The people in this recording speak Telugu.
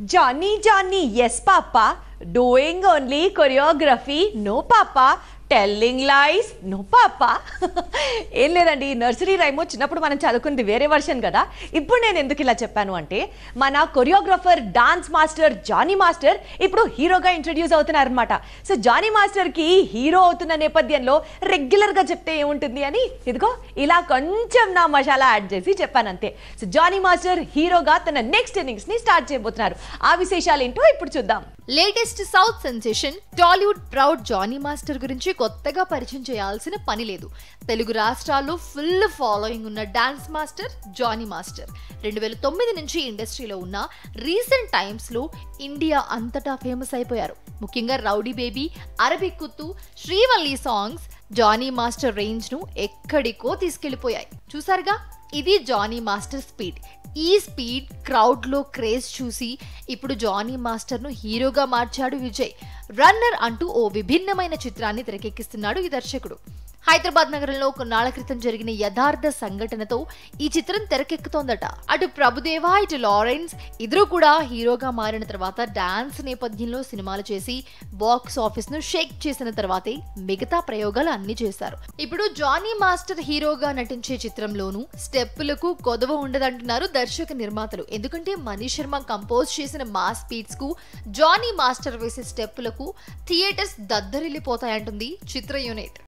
Johnny, Johnny, yes, Papa. Doing only choreography, no, Papa. Telling lies no papa. ఏం లేదండి, నర్సరీ రైమో చిన్నప్పుడు మనం చదువుకుంది వేరే వర్షన్ కదా. ఇప్పుడు నేను ఎందుకు ఇలా చెప్పాను అంటే, మన choreographer dance master Jani master ఇప్పుడు హీరోగా ఇంట్రడ్యూస్ అవుతున్నారు అనమాట. సో జానీ మాస్టర్కి హీరో అవుతున్న నేపథ్యంలో రెగ్యులర్గా చెప్తే ఏముంటుంది అని ఇదిగో ఇలా కొంచెం నా మసాలా యాడ్ చేసి చెప్పాను అంతే. సో జానీ మాస్టర్ హీరోగా తన నెక్స్ట్ ఇన్నింగ్స్ని స్టార్ట్ చేయబోతున్నారు. ఆ విశేషాలు ఏంటో ఇప్పుడు చూద్దాం. Latest south sensation Tollywood proud Jani master గురించి కొత్తగా పరిచయం చేయాల్సిన పని లేదు. తెలుగు రాష్ట్రాల్లో ఫుల్ ఫాలోయింగ్ ఉన్న డాన్స్ మాస్టర్ జానీ మాస్టర్ 2009 నుంచి ఇండస్ట్రీలో ఉన్న రీసెంట్ టైమ్స్ లో ఇండియా అంతటా ఫేమస్ అయిపోయారు. ముఖ్యంగా rowdy baby, Arabic Kuthu, Srivalli songs Jani master range ను ఎక్కడికో తీసుకెళ్లిపోయాయి. చూసారుగా, ఇది జానీ మాస్టర్ స్పీడ్. ఈ స్పీడ్ క్రౌడ్ లో క్రేజ్ చూసి ఇప్పుడు జానీ మాస్టర్ ను హీరోగా మార్చాడు విజయ్. రన్నర్ అంటూ ఓ విభిన్నమైన చిత్రాన్ని తెరకెక్కిస్తున్నాడు ఈ దర్శకుడు. హైదరాబాద్ నగరంలో కొన్నాళ్ల క్రితం జరిగిన యథార్థ సంఘటనతో ఈ చిత్రం తెరకెక్కుతోందట. అటు ప్రభుదేవా, ఇటు లారెన్స్ ఇద్దరు కూడా హీరోగా మారిన తర్వాత డాన్స్ నేపథ్యంలో సినిమాలు చేసి బాక్స్ ఆఫీస్ ను షేక్ చేసిన తర్వాతే మిగతా ప్రయోగాలు అన్ని చేశారు. ఇప్పుడు జానీ మాస్టర్ హీరోగా నటించే చిత్రంలోనూ స్టెప్పులకు కొదవ ఉండదంటున్నారు దర్శక నిర్మాతలు. ఎందుకంటే మనీష్ శర్మ కంపోజ్ చేసిన మాస్ బీట్స్ కు జానీ మాస్టర్ వేసే స్టెప్పులకు థియేటర్స్ దద్దరిల్లిపోతాయంటుంది చిత్ర యూనిట్.